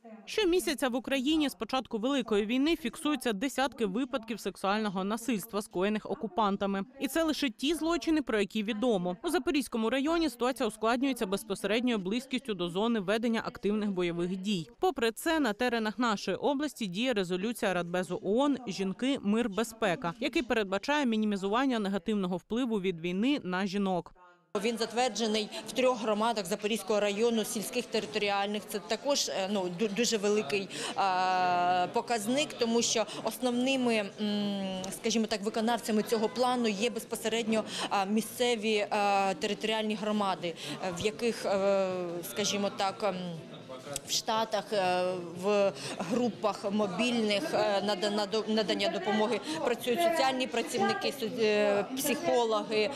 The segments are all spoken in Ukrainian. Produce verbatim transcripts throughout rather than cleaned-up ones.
Щомісяця в Україні з початку Великої війни фіксуються десятки випадків сексуального насильства, скоєних окупантами. І це лише ті злочини, про які відомо. У Запорізькому районі ситуація ускладнюється безпосередньою близькістю до зони ведення активних бойових дій. Попри це, на теренах нашої області діє резолюція Радбезу ООН «Жінки, мир, безпека», який передбачає мінімізування негативного впливу від війни на жінок. Він затверджений в трьох громадах Запорізького району, сільських територіальних. Це також ну, дуже великий а, показник, тому що основними, скажімо так, виконавцями цього плану є безпосередньо а, місцеві а, територіальні громади, в яких, а, скажімо так, в штатах, в групах мобільних надання допомоги працюють соціальні працівники, психологи,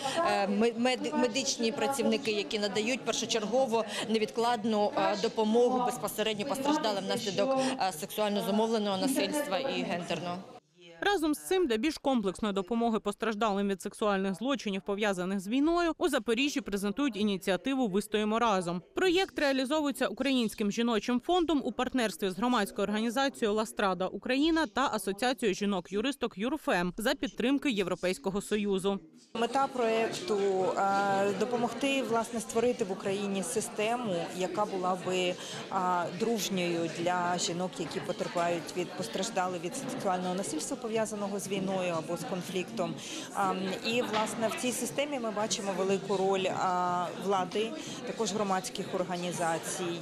медичні працівники, які надають першочергово невідкладну допомогу безпосередньо постраждалим внаслідок сексуально зумовленого насильства і гендерного. Разом з цим, для більш комплексної допомоги постраждалим від сексуальних злочинів, пов'язаних з війною, у Запоріжжі презентують ініціативу «Вистоїмо разом». Проєкт реалізовується Українським жіночим фондом у партнерстві з громадською організацією «Ластрада Україна» та Асоціацією жінок-юристок «Юрфем» за підтримки Європейського Союзу. Мета проєкту – допомогти, власне, створити в Україні систему, яка була би дружньою для жінок, які потерпають від, постраждали від сексуального насильства, пов'язаного з війною або з конфліктом. І, власне, в цій системі ми бачимо велику роль влади, також громадських організацій,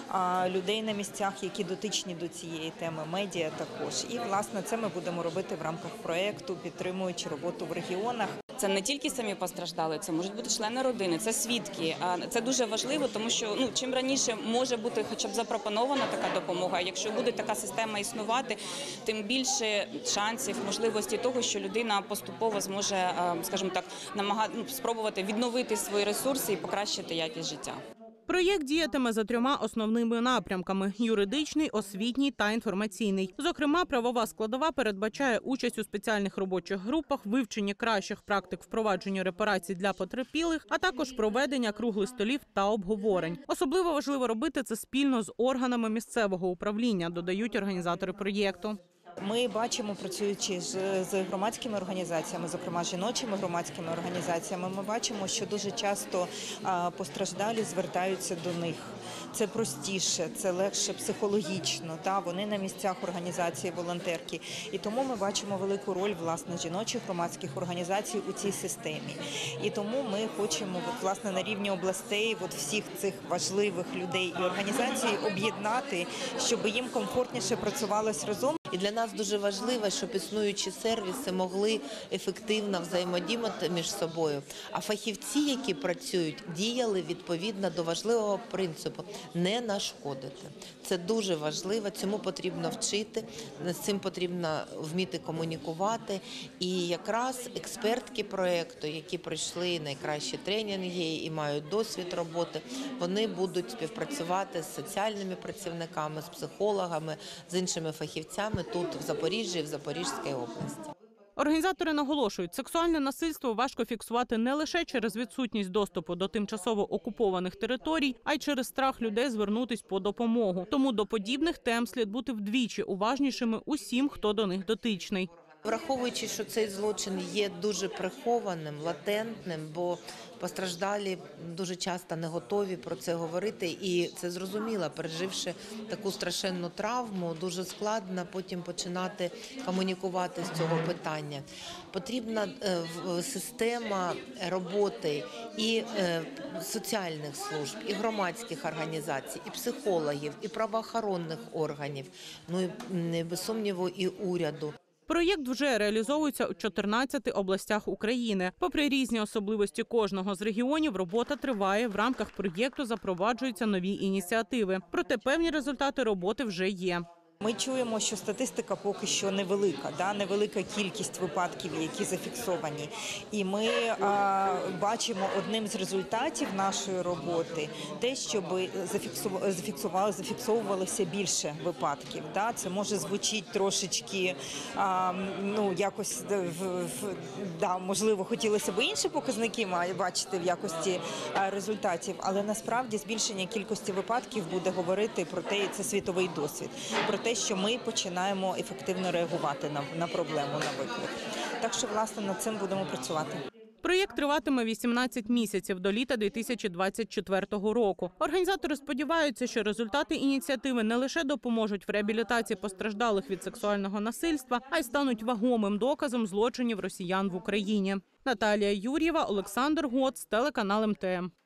людей на місцях, які дотичні до цієї теми, медіа також. І, власне, це ми будемо робити в рамках проєкту, підтримуючи роботу в регіонах. Це не тільки самі постраждали, це можуть бути члени родини, це свідки. Це дуже важливо, тому що ну, чим раніше може бути хоча б запропонована така допомога, якщо буде така система існувати, тим більше шансів, можливості того, що людина поступово зможе, скажімо так, намагати, ну, спробувати відновити свої ресурси і покращити якість життя. Проєкт діятиме за трьома основними напрямками – юридичний, освітній та інформаційний. Зокрема, правова складова передбачає участь у спеціальних робочих групах, вивчення кращих практик впровадження репарацій для потерпілих, а також проведення круглих столів та обговорень. Особливо важливо робити це спільно з органами місцевого управління, додають організатори проєкту. Ми бачимо, працюючи з, з громадськими організаціями, зокрема жіночими громадськими організаціями, ми бачимо, що дуже часто а, постраждалі звертаються до них. Це простіше, це легше психологічно, та вони на місцях організації, волонтерки. І тому ми бачимо велику роль, власне, жіночих громадських організацій у цій системі. І тому ми хочемо, власне, на рівні областей от всіх цих важливих людей і організацій об'єднати, щоб їм комфортніше працювалось разом. І для нас дуже важливо, щоб існуючі сервіси могли ефективно взаємодіяти між собою. А фахівці, які працюють, діяли відповідно до важливого принципу – не нашкодити. Це дуже важливо, цьому потрібно вчити, з цим потрібно вміти комунікувати. І якраз експертки проєкту, які пройшли найкращі тренінги і мають досвід роботи, вони будуть співпрацювати з соціальними працівниками, з психологами, з іншими фахівцями тут, в Запоріжжі і в Запорізькій області. Організатори наголошують, сексуальне насильство важко фіксувати не лише через відсутність доступу до тимчасово окупованих територій, а й через страх людей звернутись по допомогу. Тому до подібних тем слід бути вдвічі уважнішими усім, хто до них дотичний. Враховуючи, що цей злочин є дуже прихованим, латентним, бо постраждалі дуже часто не готові про це говорити, і це зрозуміло, переживши таку страшенну травму, дуже складно потім починати комунікувати з цього питання. Потрібна система роботи і соціальних служб, і громадських організацій, і психологів, і правоохоронних органів, ну і, без сумніву, і уряду. Проєкт вже реалізовується у чотирнадцяти областях України. Попри різні особливості кожного з регіонів, робота триває. В рамках проєкту запроваджуються нові ініціативи. Проте певні результати роботи вже є. Ми чуємо, що статистика поки що невелика, да? невелика кількість випадків, які зафіксовані. І ми а, бачимо одним з результатів нашої роботи те, щоб зафіксували, зафіксували, зафіксовувалося більше випадків. Да? Це може звучить трошечки, а, ну, якось, в, в, да, можливо, хотілося б інші показники бачити в якості а, результатів, але насправді збільшення кількості випадків буде говорити про те, це світовий досвід, про те, що ми починаємо ефективно реагувати на, на проблему, на виклик. Так що, власне, над цим будемо працювати. Проєкт триватиме вісімнадцять місяців до літа дві тисячі двадцять четвертого року. Організатори сподіваються, що результати ініціативи не лише допоможуть в реабілітації постраждалих від сексуального насильства, а й стануть вагомим доказом злочинів росіян в Україні. Наталія Юр'єва, Олександр Гоц, телеканал ем те ем.